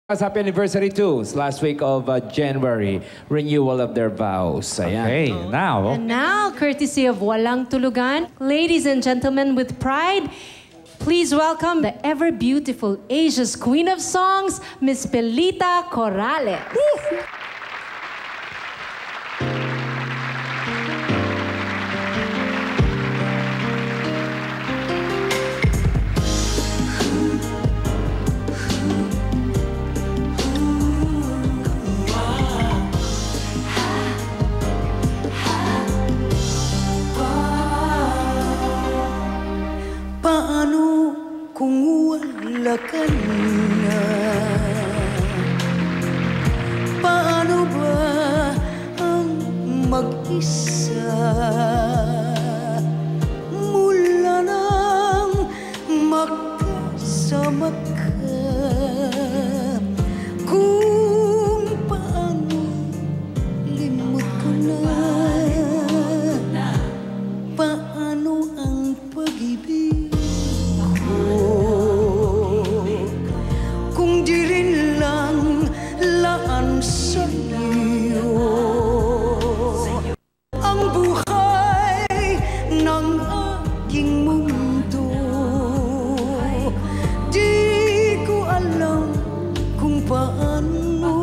Happy anniversary too. It's last week of January. Renewal of their vows. Ayan. Okay, now. And now, courtesy of Walang Tulugan, ladies and gentlemen, with pride, please welcome the ever-beautiful Asia's Queen of Songs, Miss Pilita Corrales. Paano kung wala ka na? Paano ba ang mag-isa? Mula nang magkasama ka, kung paano limot ko na? Paano ang pag-ibig? Kung di rin lang laan sa iyo ang buhay ng aking mundo, di ko alam kung paano.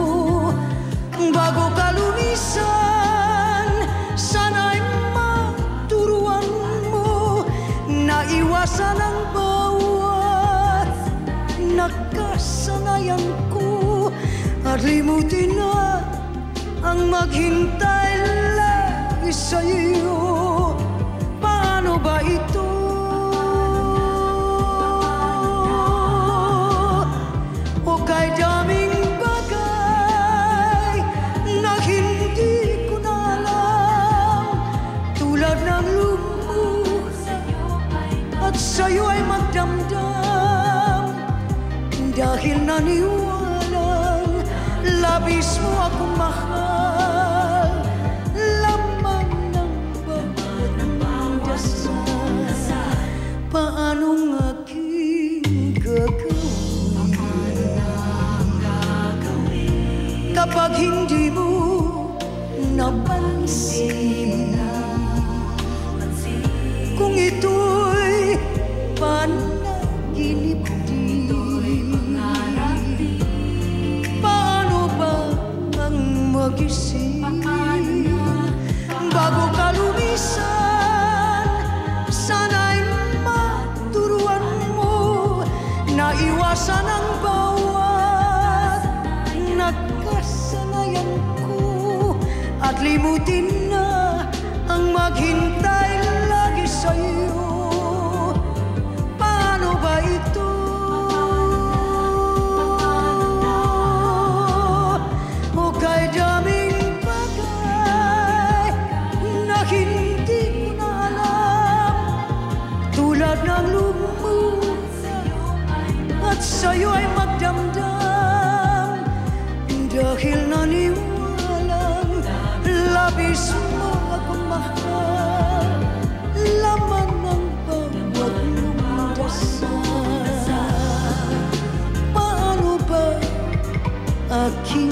Bago ka lumisan, sana'y maturuan mo na iwasan ang bawat nakasanayan ko, at limutin na ang maghintay lagi sa'yo. Paano ba ito? O kay daming bagay na hindi ko na alam, tulad ng lumuhod at sa'yo ay magdamdam. Dahil naniwalang labis mo akong mahal, laman ng bawat dasal. Paanong aking gagawin kapag hindi mo napansin? Kung ito'y panaginip din, paano ba ang magising? Bago ka lumisan, sana'y maturuan mo na iwasan ang bawat nakasanayan ko, at limutin na ang maghintay lagi sa'yo. Paano ba ito? O kay daming bagay na hindi ko na alam, tulad ng lumuhod at sa'yo ay magdamdam. Dahil naniwalang labis mo akong mahal, laman ng bawat mong dasal. Paano ba aking